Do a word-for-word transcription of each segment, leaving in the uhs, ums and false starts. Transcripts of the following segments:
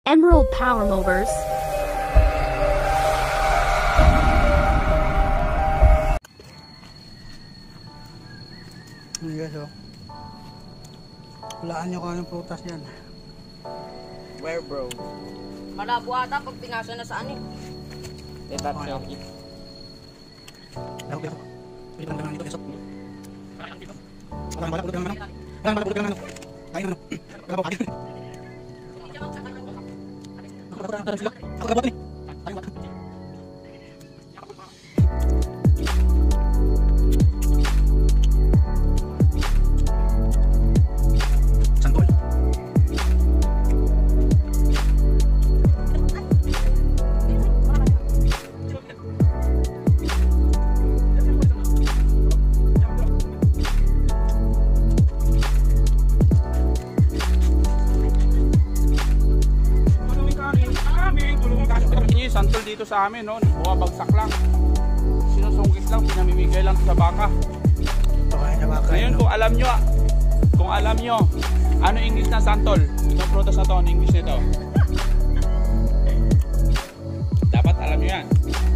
Emerald Power Movers. Ayan guys, oh. Hulaan nyo kung anong prutas yan. Where bro? Malabo ata pag pinasa na sa anin. Eh, that's okay. Dahil ko pwede ko naman dito kesok. Walang balak, pulot ka naman. Walang balak, pulot ka naman. Kain naman. Wala po, kain. Ako gabot sila. Ako gabot ni. Kain ba? Santol. Santol dito sa amin, no? Bumabagsak lang. Sinusungkit lang, pinamimigay lang sa baka. Ngayon, kung alam nyo, kung alam nyo, ano English na santol? Itong prutas na to, ano English nito? Dapat alam nyo yan.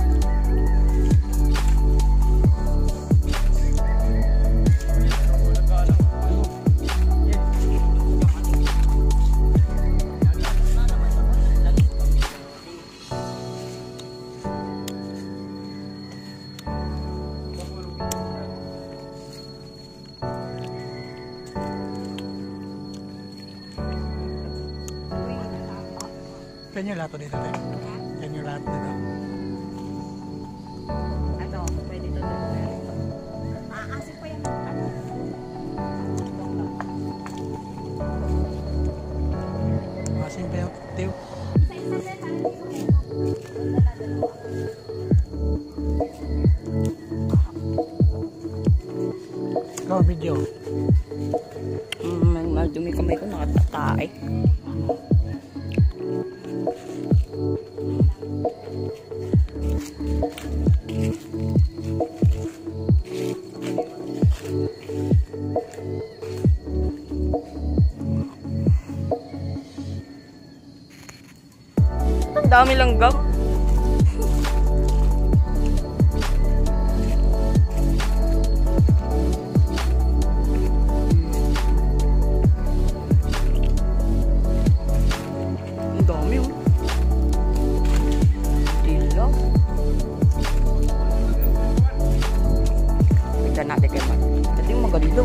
Yan yung lato dito, te. Yan yung lato dito. Ano, pwede ito dito. Maasip pa yan. Ano? Masin pa yung tiyo. Ikaw, video. Hmm, madumi kamay ko nakatatae. Ang dami langgam. Ang dami oh. Dilaw. Tignan natin kayo man. Ito yung magalilaw.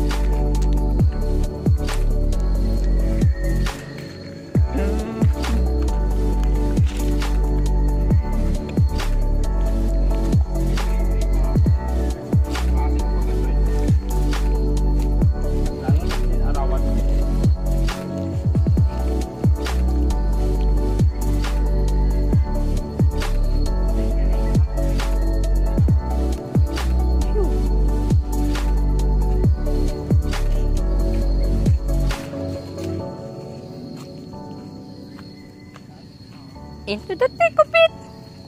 Into the thick of it.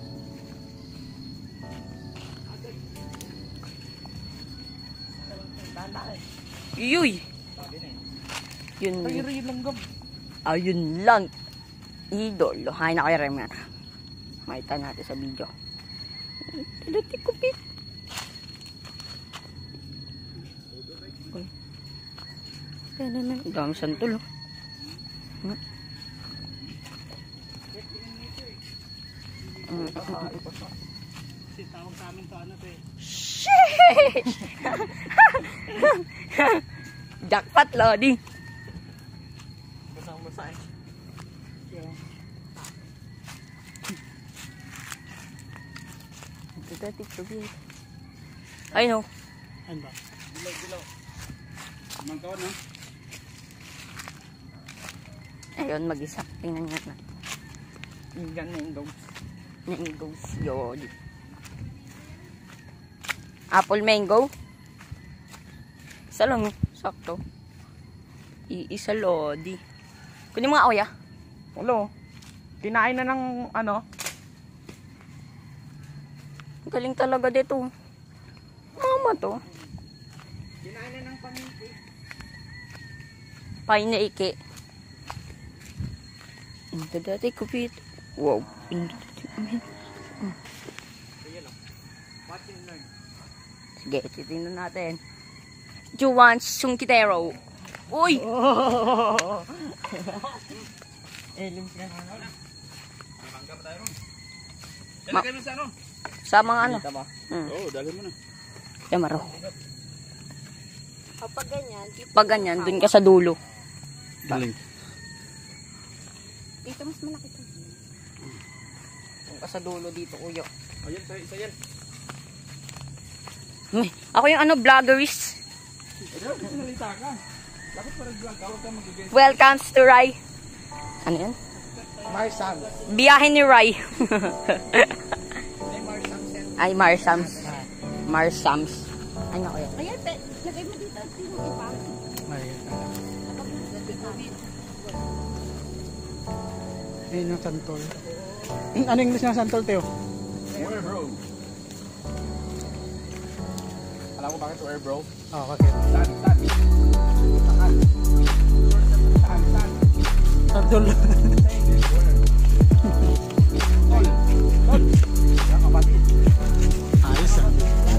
Yuy. Yun. Ayun lang. Idol. Hay na kayo rin nga. Makita natin sa video. Into the thick of it. Ang dami santol. Hmm. Kasi tawag sa amin to ano to eh. Sheesh! Jackpot Lodi. Kasama sa akin. Ay no. Ano ba? Dilaw, dilaw. Mangkaw, no? Ayun, mag-isa. Tingnan nga na. Tingnan na yung dogs. Mangoes yun. Apple mango. Isa lang, sakto. Iisa lodi. Kunin mo nga oya. Ulo. Kinain na ng ano? Galing talaga dito. Mama to. Kinain na ng pamiki. Painaike. Ito dati kupit. Wow. Ito dati. Sige, titingnan natin. Juan Sungkitero. Uy! Oh. Aliens ka na. Mangga pa tayo ron. Dalagay mo sa ano? Sa mga ano? Dito ba? Hmm. Oo, dalhin mo na. Yamaro. Kapag ganyan, Pag ganyan, dun ka sa dulo. Galing. dito mas malaki to. Dun ka sa dulo dito, kuya. Ayan, isa, isa yan. Uy, ako yung ano, vloggerist. Ayun, sinalita ka. Dapat pa nag-vlog ka, huwag ka mag-guess. Welcome to Rai. Ano yan? Marsam. Biyahe ni Rai. Ay, Marsam. Ay, Marsams. Marsams. Ay, nako yan. Ayan, pe, lagay mo dito. Sino iba? Ayun yung Santol. Ano English ng Santol, Teo? Where, bro? Alam mo bakit where, bro? Oh, bakit? Saan, saan? Saan? Saan, saan? Santol. Tol. Tol. Yan, kapatid. Ayos ah.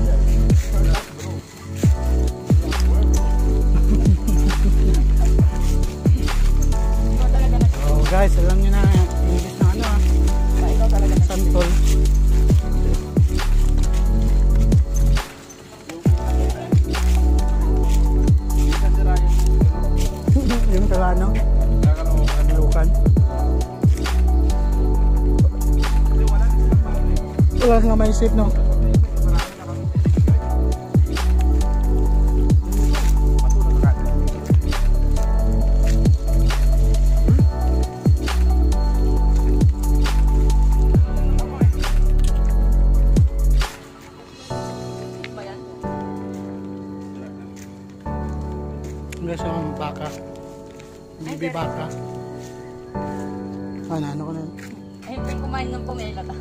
Oh guys, alam nyo na English na ano ah. Santol. Yung talano. Lukan. Wala nga maisip no. Guys, ang baka. Bibi baka. Ano, ano ko na yun? Ayun, may kumain ng pumela ta.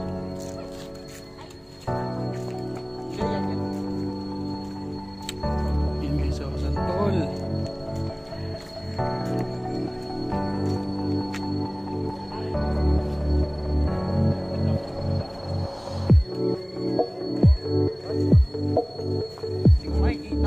Yun guys, so Santol. Hindi ko makikita.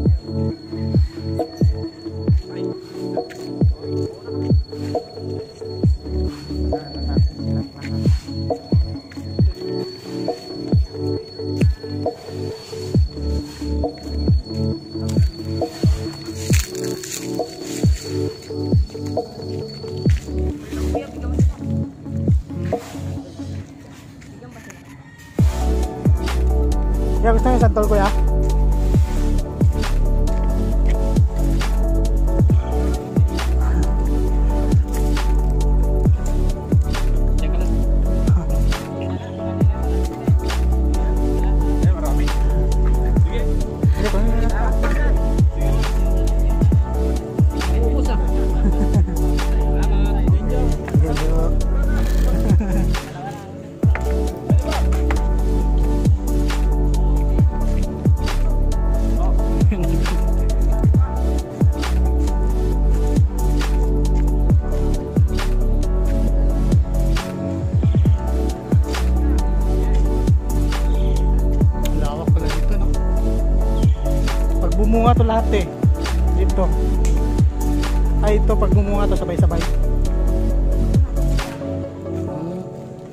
Kaya gusto nyo yung Santol, kuya? Eh, marami. Sige. Sige, kunin nyo na. Sige, bro. Lawak pala dito, no? Pag bumunga to lahat eh. Dito. Ay, ito pag bumunga to sabay-sabay. Hmm.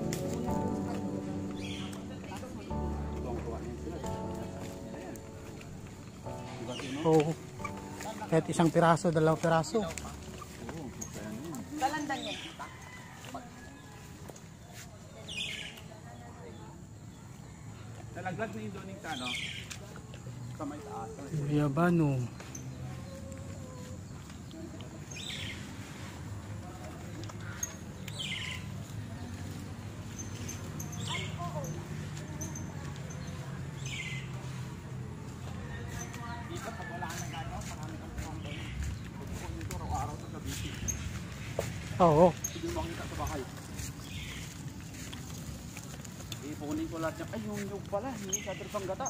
Oh. Kahit isang piraso, dalawang piraso. Dalandan yan. Nalaglag na yung doning ka, no? Sa may taas. Yabano. Dito, pag wala ka ng gano'n, marami kang pumunta. Pag ako dito, araw-araw sa gabi. Oo. Hindi mo makita sa bahay. Ipunin ko lahat niya. Ay, yung yung pala, hindi sa tripang gata.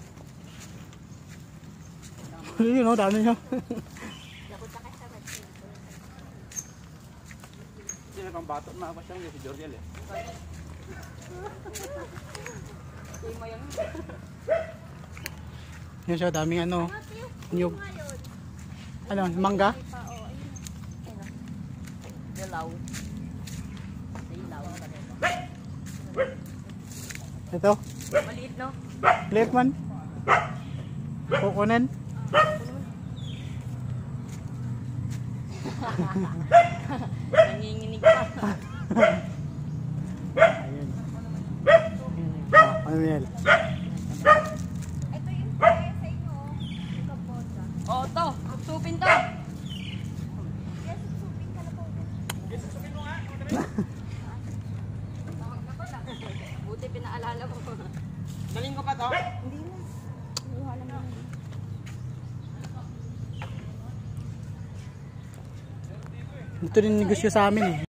Yun o, dami niya. Hindi, may pambatot na ako siyang si Joriel eh. Yan siya, daming ano. Nyug. Ano, mangga? Dilaw. Dilaw. Ito. Maliit, no? Liit man. Kukunin. Nanginginig pa. Ayun. Oh, ano yan? Ito yung kaya sa inyo. Yung kabosa. Oo, to. Supin to. Yes, supin ka na po. Buti pinaalala mo. Galing ko pa to? Hindi na. Luha lang naman. Ito din negosyo sa amin eh.